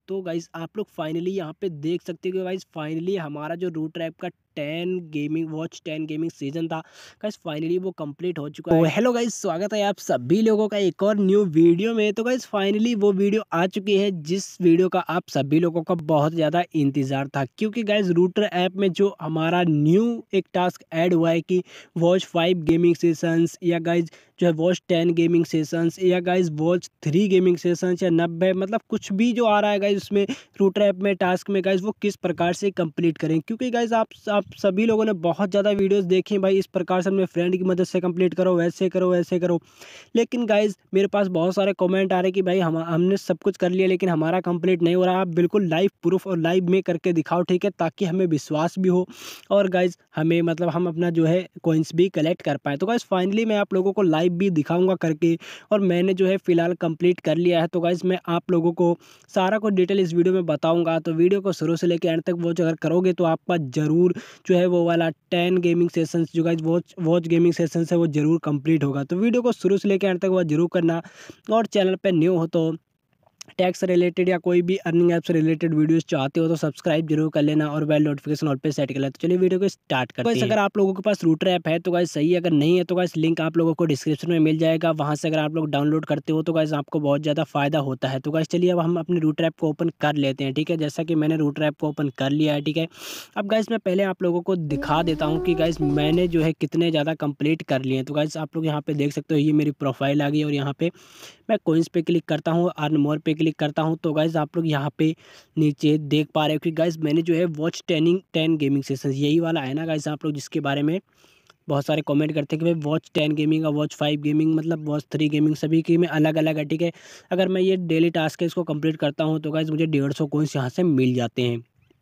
तो गाइस आप लोग फाइनली यहाँ पे देख सकते हो कि गाइस फाइनली हमारा जो रूट रैप का 10 गेमिंग सीजन था गाइस फाइनली वो कंप्लीट हो चुका है। तो हेलो गाइस, स्वागत है आप सभी लोगों का एक और न्यू वीडियो में। तो गाइस फाइनली वो वीडियो आ चुकी है जिस वीडियो का आप सभी लोगों का बहुत ज़्यादा इंतज़ार था, क्योंकि गाइस रूटर ऐप में जो हमारा न्यू एक टास्क ऐड हुआ है कि वॉच 5 गेमिंग सेशंस या गाइस जो है वॉच 10 गेमिंग सेशंस या गाइस वॉच 3 गेमिंग सेशंस या 90 मतलब कुछ भी जो आ रहा है गाइस उसमें रूटर ऐप में टास्क में गाइस वो किस प्रकार से कंप्लीट करें। क्योंकि गाइस आप सभी लोगों ने बहुत ज़्यादा वीडियोस देखी हैं भाई, इस प्रकार से अपने फ्रेंड की मदद से कंप्लीट करो, वैसे करो वैसे करो। लेकिन गाइस मेरे पास बहुत सारे कमेंट आ रहे कि भाई हमने सब कुछ कर लिया लेकिन हमारा कंप्लीट नहीं हो रहा। आप बिल्कुल लाइव प्रूफ और लाइव में करके दिखाओ, ठीक है, ताकि हमें विश्वास भी हो और गाइस हमें मतलब हम अपना जो है कॉइन्स भी कलेक्ट कर पाएँ। तो गाइस फाइनली मैं आप लोगों को लाइव भी दिखाऊंगा करके, और मैंने जो है फ़िलहाल कंप्लीट कर लिया है। तो गाइस मैं आप लोगों को सारा कुछ डिटेल इस वीडियो में बताऊंगा, तो वीडियो को शुरू से लेकर एंड तक वॉच अगर करोगे तो आपका ज़रूर जो है वो वाला 10 गेमिंग सेशंस जो guys watch watch gaming sessions है वो ज़रूर कंप्लीट होगा। तो वीडियो को शुरू से लेकर एंड तक वह ज़रूर करना, और चैनल पे न्यू हो तो टैक्स रिलेटेड या कोई भी अर्निंग ऐप से रिलेटेड वीडियोस चाहते हो तो सब्सक्राइब जरूर कर लेना और बेल नोटिफिकेशन ऑल पे सेट कर लेना। तो चलिए वीडियो को स्टार्ट करते हैं। अगर आप लोगों के पास रूटर ऐप है तो गाइस सही है, अगर नहीं है तो गाइस लिंक आप लोगों को डिस्क्रिप्शन में मिल जाएगा, वहां से अगर आप लोग डाउनलोड करते हो तो गाइस आपको बहुत ज़्यादा फायदा होता है। तो गाइस चलिए अब हम अपने रूटर ऐप को ओपन कर लेते हैं, ठीक है। जैसा कि मैंने रूटर ऐप को ओपन कर लिया है, ठीक है। अब गाइस मैं पहले आप लोगों को दिखा देता हूँ कि गाइस मैंने जो है कितने ज़्यादा कंप्लीट कर लिए हैं। तो गाइस आप लोग यहाँ पे देख सकते हो, ये मेरी प्रोफाइल आ गई और यहाँ पे मैं कोइंस पे क्लिक करता हूँ, अर्न मोर पे क्लिक करता हूँ। तो गाइज़ आप लोग यहाँ पे नीचे देख पा रहे हो कि गाइज़ मैंने जो है वॉच 10 गेमिंग सेशंस यही वाला है ना गाइज़, आप लोग जिसके बारे में बहुत सारे कमेंट करते हैं कि भाई वॉच 10 गेमिंग और वॉच 5 गेमिंग मतलब वॉच 3 गेमिंग सभी की में अलग अलग है, ठीक है। अगर मैं ये डेली टास्क है इसको कंप्लीट करता हूँ तो गाइज़ मुझे 150 कोइंस यहाँ से मिल जाते हैं।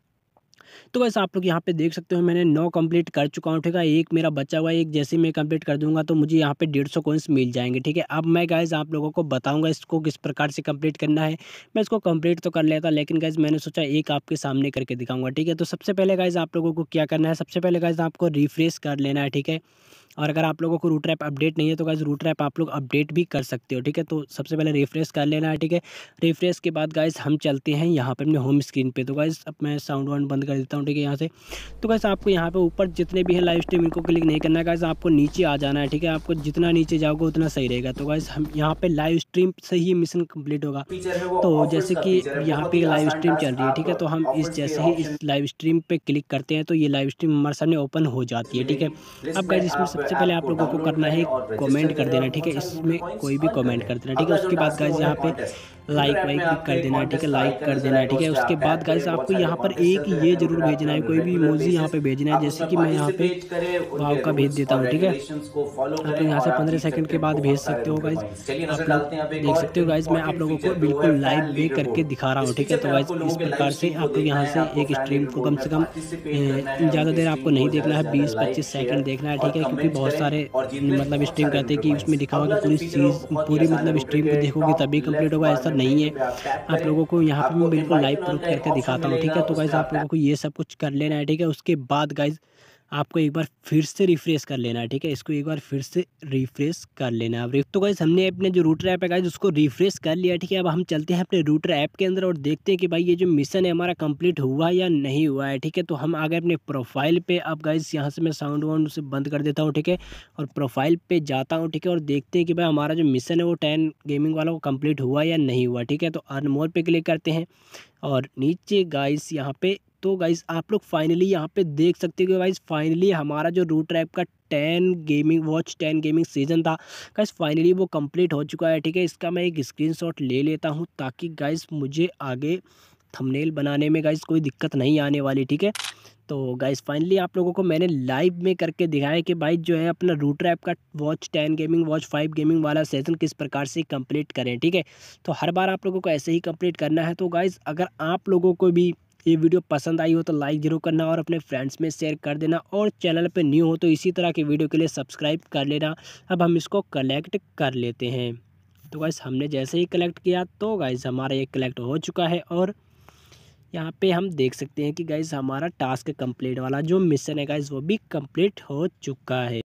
तो वैसे आप लोग यहाँ पे देख सकते हो मैंने 9 कंप्लीट कर चुका हूँ, ठीक है। एक मेरा बचा हुआ है, एक जैसे मैं कंप्लीट कर दूंगा तो मुझे यहाँ पे 150 कॉइन्स मिल जाएंगे, ठीक है। अब मैं गाइज आप लोगों को बताऊंगा इसको किस प्रकार से कंप्लीट करना है। मैं इसको कंप्लीट तो कर लेता लेकिन गाइज मैंने सोचा एक आपके सामने करके दिखाऊंगा, ठीक है। तो सबसे पहले गाइज आप लोगों को क्या करना है, सबसे पहले गाइज आपको रिफ्रेश कर लेना है, ठीक है। और अगर आप लोगों को रूटर ऐप अपडेट नहीं है तो गाइज रूटर ऐप आप लोग अपडेट भी कर सकते हो, ठीक है। तो सबसे पहले रिफ्रेश कर लेना है, ठीक है। रिफ्रेश के बाद गाइज हम चलते हैं यहाँ पे अपने होम स्क्रीन पे। तो गाइज अब मैं साउंड वाउंड बंद कर देता हूँ, ठीक है, यहाँ से। तो गाइस आपको यहाँ पे ऊपर जितने भी हैं लाइव स्ट्रीम इनको क्लिक नहीं करना है गाइस, आपको नीचे आ जाना है, ठीक है। आपको जितना नीचे जाओगे उतना सही रहेगा। तो गाइस हम यहाँ पे लाइव स्ट्रीम से ही मिशन कंप्लीट होगा। फीचर है वो तो ऑफिस जैसे का कि फीचर है, यहाँ बहुत पे ही लाइव आसान स्ट्रीम चल टास्क। रही है, आप ठीक है। तो हम इस ऑफिस के जैसे ही इस ऑप्शन लाइव स्ट्रीम पे क्लिक करते हैं तो ये लाइव स्ट्रीम हमारे सामने ओपन हो जाती है, ठीक है। मिलेगी लिस्ट अब गाइस में, इसमें आप सबसे पहले ऐप आप को लोगों को डाउनलोड करना करें है और कमेंट रजिस्टर कर करें देना, और ठीक है। बहुत सारे रूटर इसमें कॉइंस कोई भी अर्न कमेंट करें। कर देना, ठीक है। अगला जो उसके बाद टास्क है गाइस वो है यहाँ पे कॉन्टेस्ट। रूटर लाइक ऐप वाइक में भी आपके कर देना है, ठीक है। कॉन्टेस्ट का लाइक आइकन कर नजर देना है, आएगा, ठीक है। उस पर उसके आप बाद टैप गाइस करें। बहुत आपको सारे यहाँ पर कॉन्टेस्ट एक चलते ये रहते हैं जरूर रूटर ऐप भेजना है, में कोई भी इमोजी यहाँ रेगुलर पे भेजना है, बेसिस। आप जैसे उसमें कि मैं यहाँ पे पार्टिसिपेट करें, वाव उनके का भेज रूल्स देता और हूँ, ठीक है। रेगुलेशंस को फॉलो आप करें लोग यहाँ से और आप 15 जीत सेकंड सकते के हैं बाद भेज बहुत सारे सकते हो रूटर गाइस। कॉइंस। चलिए नजर आप लोग डालते हैं आप एक देख और सकते हो गाइस, मैं आप इंपॉर्टेंट लोगों को फीचर पे, वो है बिल्कुल लाइव फैन में लीडर करके बोर्ड। दिखा रहा हूँ, इस ठीक है। फीचर तो में गाइस आपको लोगों इस के लाइव प्रकार से स्ट्रीम को आप लोग देखना यहाँ है, से आपको एक फैन स्ट्रीम लीडर को बोर्ड कम में से कम पार्टिसिपेट करना है, ज़्यादा उनके देर स्ट्रीम आपको को नहीं देखना ज्यादा है, से ज्यादा 20-25 लाइक सेकंड शेयर देखना है, ठीक और है। क्योंकि कमेंट्स बहुत करें सारे और जीत लें मतलब बहुत स्ट्रीम सारे कहते हैं रूटर कि उसमें कॉइंस। लिखा हुआ कि अगला जो पूरी फीचर है वो चीज़ बहुत ही पूरी आसान है, मतलब रूटर स्ट्रीम को के देखोगे टॉप तभी कंप्लीट लेफ्ट होगा, बार ऐसा में नहीं मेन्यू है। पे आप टैप आप करें। लोगों को यहाँ पे मैं आपको बिल्कुल invite live and earn proof का एक करके ऑप्शन दिखाता हूँ, ठीक है। मिलेगा, तो उस गाइस पर आप आप लोगों को ये सब कुछ कर लेना है, ठीक है। उसके बाद गाइस आपको एक बार फिर से रिफ्रेश कर लेना है, ठीक है। इसको एक बार फिर से रिफ्रेश कर लेना है। तो गाइस हमने अपने जो रूटर ऐप है गाइस उसको रिफ्रेश कर लिया, ठीक है। अब हम चलते हैं अपने रूटर ऐप के अंदर और देखते हैं कि भाई ये जो मिशन है हमारा कंप्लीट हुआ या नहीं हुआ है, ठीक है। तो हम आ गए अपने प्रोफाइल पे। अब गाइस यहाँ से मैं साउंड वाउंड से बंद कर देता हूँ, ठीक है, और प्रोफाइल पे जाता हूँ, ठीक है। और देखते हैं कि भाई हमारा जो मिशन है वो 10 गेमिंग वाला वो कंप्लीट हुआ या नहीं हुआ, ठीक है। तो अर्न मोर पे क्लिक करते हैं और नीचे गाइस यहाँ पे तो गाइस आप लोग फाइनली यहाँ पे देख सकते हो कि गाइस फाइनली हमारा जो रूटर ऐप का 10 गेमिंग सीजन था गाइस फाइनली वो कंप्लीट हो चुका है, ठीक है। इसका मैं एक स्क्रीनशॉट ले लेता हूँ ताकि गाइस मुझे आगे थंबनेल बनाने में गाइस कोई दिक्कत नहीं आने वाली, ठीक है। तो गाइस फाइनली आप लोगों को मैंने लाइव में करके दिखाया कि भाई जो है अपना रूटर ऐप का वॉच 10 गेमिंग वॉच 5 गेमिंग वाला सेशन किस प्रकार से कंप्लीट करें, ठीक है। तो हर बार आप लोगों को ऐसे ही कंप्लीट करना है। तो गाइस अगर आप लोगों को भी ये वीडियो पसंद आई हो तो लाइक जरूर करना और अपने फ्रेंड्स में शेयर कर देना, और चैनल पे न्यू हो तो इसी तरह के वीडियो के लिए सब्सक्राइब कर लेना। अब हम इसको कलेक्ट कर लेते हैं। तो गाइस हमने जैसे ही कलेक्ट किया तो गाइस हमारा ये कलेक्ट हो चुका है, और यहाँ पे हम देख सकते हैं कि गाइस हमारा टास्क कंप्लीट वाला जो मिशन है गाइस वो भी कंप्लीट हो चुका है।